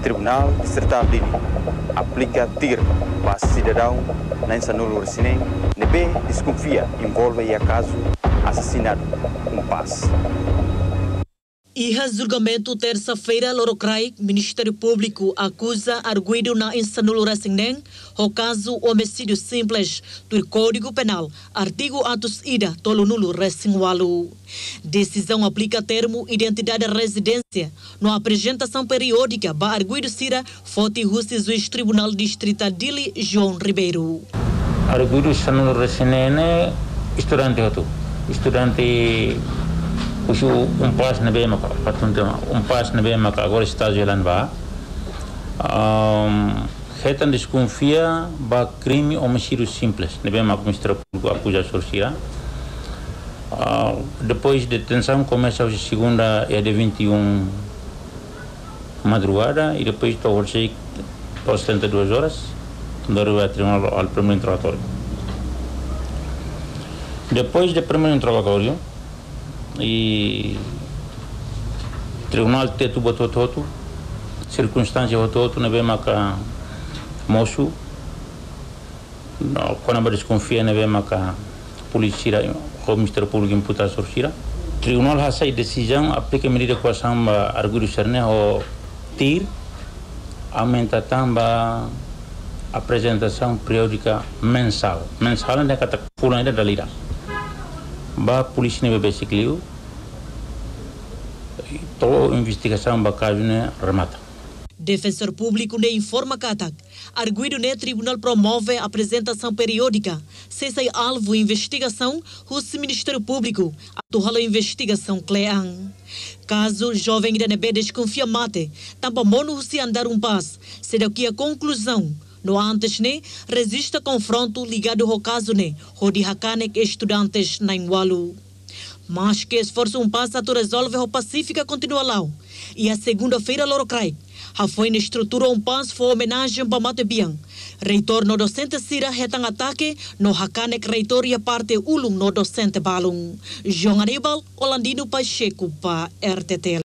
Tribunal Distrital Dini aplica TIR para cidadão na Insanulu Resinem, nebe desconfia envolve a caso assassinato paz. E julgamento terça-feira, Lorocrai, Ministério Público acusa arguido na Insanulu Resinem o caso homicídio simples do Código Penal, artigo atos ida tolunulu Resinwalu. Decisão aplica termo identidade e residência na apresentação periódica ba arguido sira Foti Russi Juiz Tribunal Distrital Dili João Ribeiro. Arguido Insanulu Resinem estudante puxo pas na bem maka patun pas na bem maka agora está jalan ba retan desconfia ba crime homicídio simples na bem maka Ministério Público acusa sorcira depois de detenção começa a segunda é de 21 madrugada e depois torce por 72 horas do tribunal ao primeiro interrogatório. Depois do primeiro interrogatório e tribunal tetu botototu circunstância botototu na bem maca moço quando a desconfia na bem maca polícia o Ministério Público imputa sorcira tribunal hasa decisão aplica medida coação ba arguido cerne o TIR aumenta tamba apresentação periódica mensal ainda kata pula ainda dalira ba polícia nebe besikliu to investigação ba caso ne remata. Defensor Público ne informa que arguido ne tribunal promove a apresentação periódica se sai alvo investigação o Ministério Público atual investigação clean. Caso jovem da nebe desconfia mate tampa mono se andar passo se daqui a conclusão. No antes, resiste confronto ligado ao caso, o de Hakanek estudantes na Inwalu. Mas que esforço passo a resolve o Pacífica continua lá. E a segunda-feira, Lorocrai, foi na estrutura passo foi homenagem para Matebian. Reitor no docente Sira retan ataque no Hakanek reitor e a parte ulum no docente Balum. João Aníbal, Holandino Pacheco para RTT.